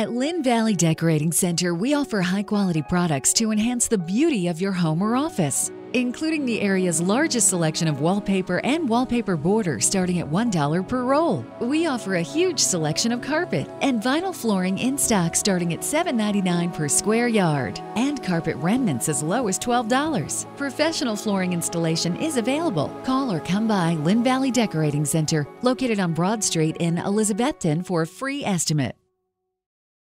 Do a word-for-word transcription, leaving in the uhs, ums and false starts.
At Lynn Valley Decorating Center, we offer high-quality products to enhance the beauty of your home or office, including the area's largest selection of wallpaper and wallpaper border starting at one dollar per roll. We offer a huge selection of carpet and vinyl flooring in stock starting at seven ninety-nine per square yard, and carpet remnants as low as twelve dollars. Professional flooring installation is available. Call or come by Lynn Valley Decorating Center, located on Broad Street in Elizabethton, for a free estimate.